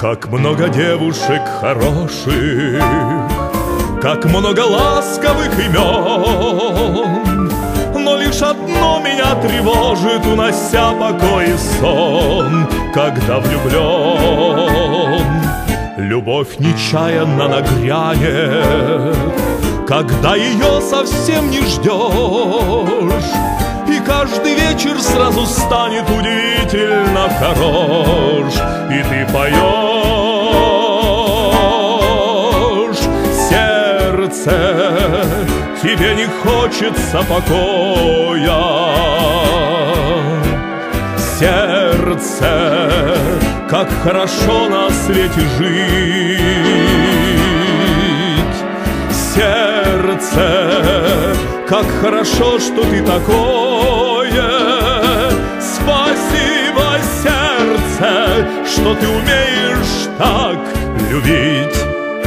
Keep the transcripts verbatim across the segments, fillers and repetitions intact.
Как много девушек хороших, как много ласковых имен, но лишь одно меня тревожит, унося покой и сон, когда влюблен. Любовь нечаянно нагрянет, когда ее совсем не ждешь, и каждый вечер сразу станет удивительно хорош, и ты поешь. Сердце, тебе не хочется покоя. Сердце, как хорошо на свете жить. Сердце, как хорошо, что ты такое. Спасибо, сердце, что ты умеешь так любить.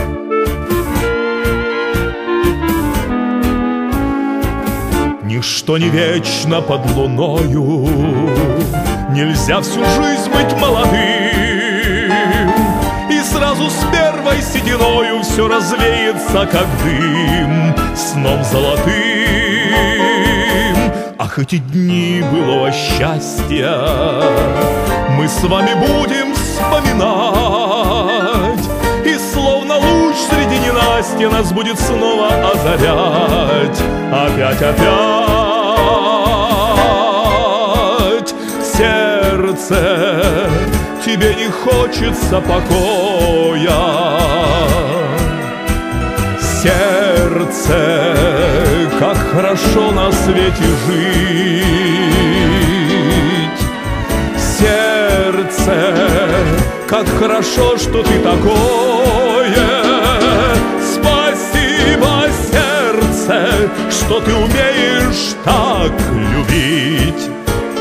Ничто не вечно под луною, нельзя всю жизнь быть молодым, и сразу с первой сединою все развеется, как дым, сном золотым. Ах, эти дни былого счастья мы с вами будем вспоминать, и словно луч среди ненасти нас будет снова озарять. Опять, опять. Сердце, тебе не хочется покоя. Сердце, как хорошо на свете жить. Сердце, как хорошо, что ты такое. Спасибо, сердце, что ты умеешь так любить.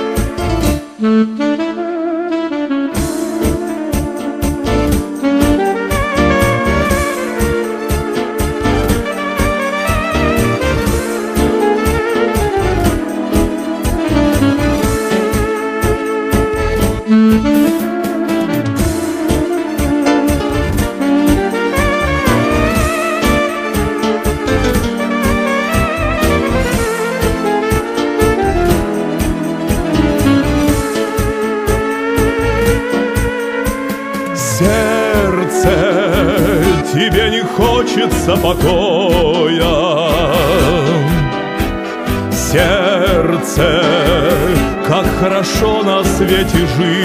Сердце, тебе не хочется покоя. Сердце, как хорошо на свете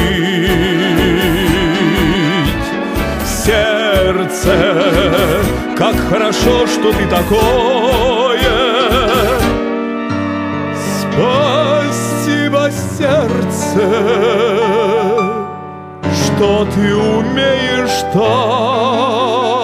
жить. Сердце, как хорошо, что ты такое. Спасибо, сердце, что ты умеешь так